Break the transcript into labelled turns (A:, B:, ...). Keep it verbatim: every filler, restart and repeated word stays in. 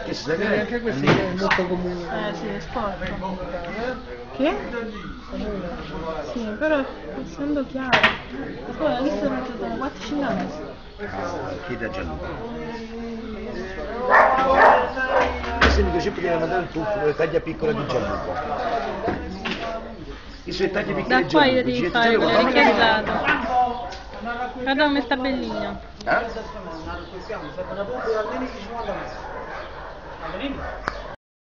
A: Questo
B: Vedi, anche questo è molto comune.
C: Eh sì, è sporco. Che? Sì, però essendo chiaro. Poi ho visto che sono quattro cinesi.
A: Chiede a Gianluca. Questo mi piace poteva mandare il tuffo, le taglie piccole di Gianluca. I suoi tagli piccoli
C: Da
A: di
C: qua io
A: Gianluca.
C: devi fare quello richiazzato. Guarda come sta bellino.
A: Eh?